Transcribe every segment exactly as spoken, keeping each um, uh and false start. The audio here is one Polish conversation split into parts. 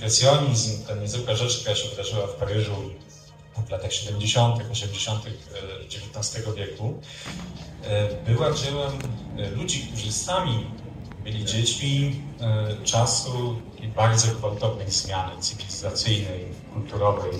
impresjonizm, ta niezwykła rzecz, która się wydarzyła w Paryżu w latach siedemdziesiątych, osiemdziesiątych dziewiętnastego wieku, była dziełem ludzi, którzy sami byli dziećmi czasu i bardzo gwałtownej zmiany cywilizacyjnej, kulturowej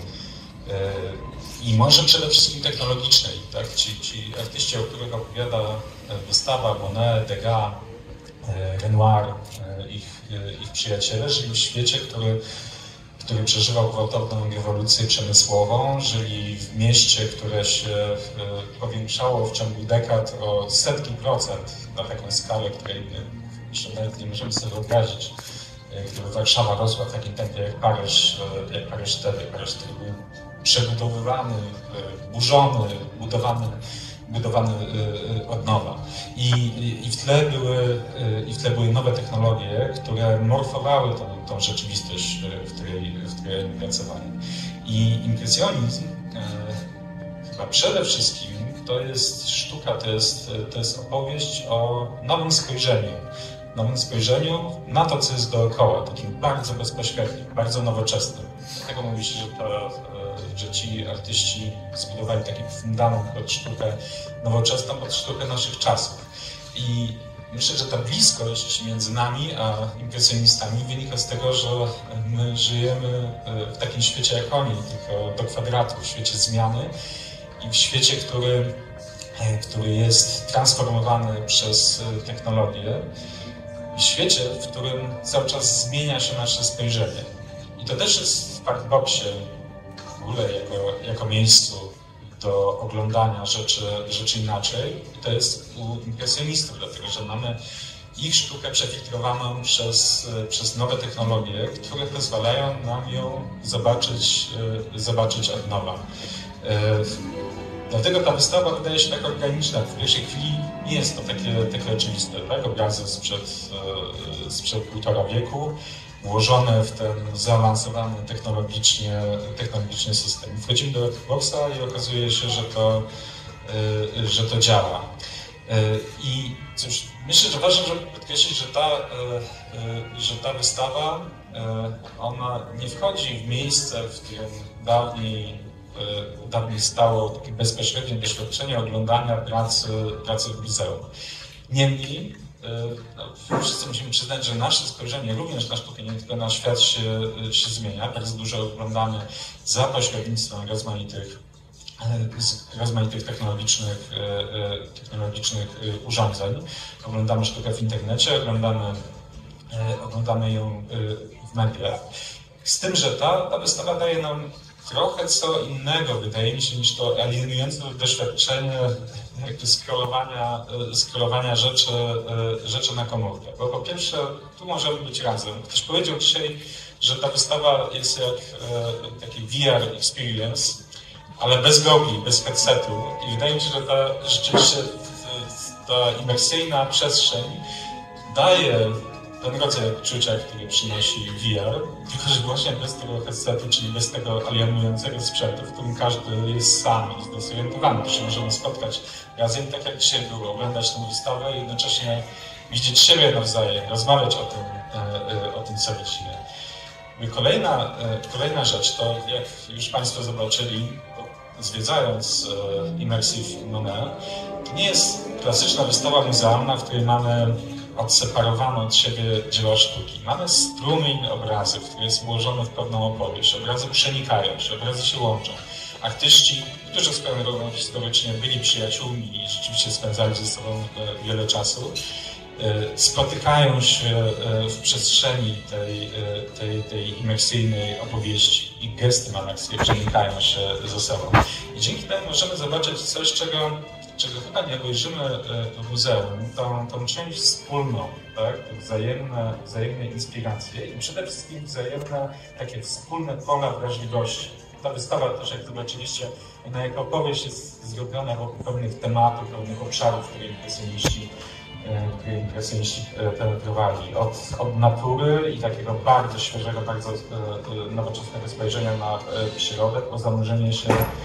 i może przede wszystkim technologicznej. Tak? Ci, ci artyści, o których opowiada wystawa, Monet, Degas, Renoir, ich, ich przyjaciele, żyli w świecie, który, który przeżywał gwałtowną rewolucję przemysłową, żyli w mieście, które się powiększało w ciągu dekad o setki procent na taką skalę, której jeszcze nawet nie możemy sobie wyobrazić, gdyby Warszawa rosła w takim tempie jak Paryż, jak Paryż wtedy. Paryż, który był przebudowywany, burzony, budowany, budowany od nowa. I, i, w tle były, I w tle były nowe technologie, które morfowały tą, tą rzeczywistość, w której, w której pracowali. I impresjonizm chyba przede wszystkim to jest sztuka, to jest, to jest opowieść o nowym spojrzeniu. Nowym spojrzeniu na to, co jest dookoła, takim bardzo bezpośrednim, bardzo nowoczesnym. Dlatego mówi się, że, to, że ci artyści zbudowali taki fundament pod sztukę nowoczesną, pod sztukę naszych czasów. I myślę, że ta bliskość między nami a impresjonistami wynika z tego, że my żyjemy w takim świecie jak oni, tylko do kwadratu, w świecie zmiany i w świecie, który, który jest transformowany przez technologię. W świecie, w którym cały czas zmienia się nasze spojrzenie. I to też jest w Parkboxie w ogóle jako, jako miejscu do oglądania rzeczy, rzeczy inaczej. I to jest u impresjonistów, dlatego że mamy ich sztukę przefiltrowaną przez, przez nowe technologie, które pozwalają nam ją zobaczyć, zobaczyć od nowa. Dlatego ta wystawa wydaje się tak organiczna. W pierwszej chwili nie jest to takie, takie oczywiste. Tak? Obrazy sprzed, sprzed półtora wieku, włożone w ten zaawansowany technologicznie, technologiczny system. Wchodzimy do Parkboxa i okazuje się, że to, że to działa. I cóż, myślę, że ważne, żeby podkreślić, że ta, że ta wystawa ona nie wchodzi w miejsce, w którym dawniej dawniej stało takie bezpośrednie doświadczenie oglądania pracy, pracy w muzeum. Niemniej, no, wszyscy musimy przyznać, że nasze spojrzenie również na sztukę, nie tylko na świat się, się zmienia. Bardzo dużo oglądamy za pośrednictwem rozmaitych, rozmaitych technologicznych, technologicznych urządzeń. Oglądamy sztukę w internecie, oglądamy, oglądamy ją w mediach. Z tym, że ta, ta wystawa daje nam trochę co innego, wydaje mi się, niż to alienujące doświadczenie jakby scrollowania, scrollowania rzeczy, rzeczy na komórkę. Bo po pierwsze, tu możemy być razem. Ktoś powiedział dzisiaj, że ta wystawa jest jak taki V R experience, ale bez gogli, bez headsetu. I wydaje mi się, że ta rzeczywiście ta imersyjna przestrzeń daje ten rodzaj odczucia, który przynosi V R, tylko że właśnie bez tego headsetu, czyli bez tego alienującego sprzętu, w którym każdy jest sam i zdezorientowany, że możemy spotkać razem, tak jak dzisiaj było, oglądać tę wystawę i jednocześnie widzieć siebie nawzajem, rozmawiać o tym, o tym co widzimy. Kolejna, kolejna rzecz to, jak już Państwo zobaczyli, zwiedzając Immersive Monet, to nie jest klasyczna wystawa muzealna, w której mamy odseparowane od siebie dzieła sztuki. Mamy strumień obrazów, który jest ułożony w pewną opowieść. Obrazy przenikają się, obrazy się łączą. Artyści, którzy swoją drogą historycznie byli przyjaciółmi i rzeczywiście spędzali ze sobą wiele czasu, spotykają się w przestrzeni tej, tej, tej imersyjnej opowieści. Ich gesty malarskie przenikają się ze sobą. I dzięki temu możemy zobaczyć coś, czego czego chyba nie obejrzymy w muzeum, tą, tą część wspólną, tak? wzajemne, wzajemne inspiracje i przede wszystkim wzajemne takie wspólne pola wrażliwości. Ta wystawa też, jak zobaczyliście, ona jako opowieść jest zrobiona wokół pewnych tematów, pewnych obszarów, które impresjoniści, które impresjoniści penetrowali. Od, od natury i takiego bardzo świeżego, bardzo nowoczesnego spojrzenia na przyrodę, po zanurzenie się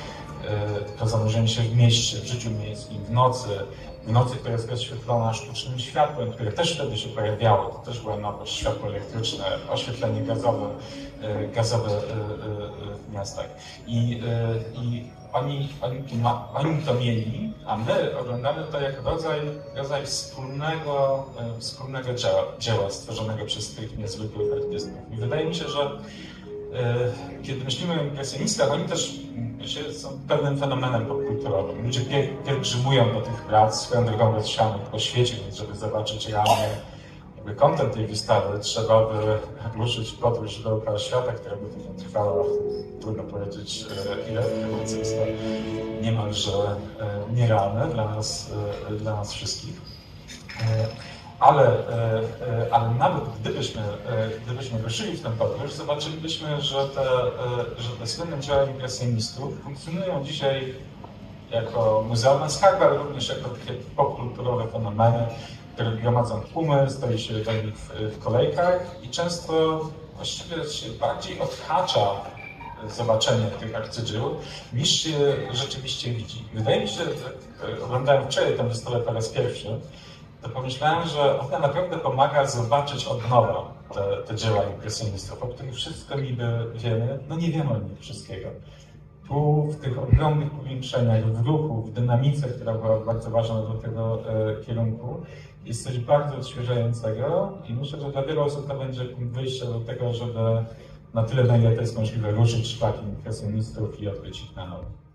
to zanurzenie się w mieście, w życiu miejskim, w nocy, w nocy, która jest rozświetlona sztucznym światłem, które też wtedy się pojawiało, to też była nowość, światło elektryczne, oświetlenie gazowe, gazowe w miastach. I, i oni, oni, ma, oni to mieli, a my oglądamy to jako rodzaj, rodzaj wspólnego, wspólnego dzieła, dzieła stworzonego przez tych niezwykłych artystów. I wydaje mi się, że kiedy myślimy o impresjonistach, oni też są pewnym fenomenem popkulturowym. Ludzie pielgrzymują do tych prac swoją drogą rozsianych po świecie, więc żeby zobaczyć realnie jakby kontent tej wystawy, trzeba by ruszyć w podróż dookoła świata, która by trwała, trudno powiedzieć ile, więc jest to niemalże nierealne dla nas, dla nas wszystkich. Ale, ale nawet gdybyśmy, gdybyśmy ruszyli w tę podróż, zobaczylibyśmy, że te, że te słynne dzieła impresjonistów funkcjonują dzisiaj jako muzealne skarby, ale również jako takie popkulturowe fenomeny, które gromadzą tłumy, stoi się do nich w, w kolejkach i często właściwie się bardziej odhacza zobaczenie tych arcydzieł, niż się rzeczywiście widzi. Wydaje mi się, że oglądałem wczoraj tę wystawę po raz pierwszy, to pomyślałem, że ona naprawdę pomaga zobaczyć od nowa te, te dzieła impresjonistów, o których wszystko niby wiemy, no nie wiemy o nich wszystkiego. Tu w tych ogromnych powiększeniach, w ruchu, w dynamice, która była bardzo ważna do tego e, kierunku, jest coś bardzo odświeżającego i myślę, że dla wielu osób to będzie punkt wyjścia do tego, żeby na tyle, na ile to jest możliwe, ruszyć szlakiem impresjonistów i odkryć ich na nowo.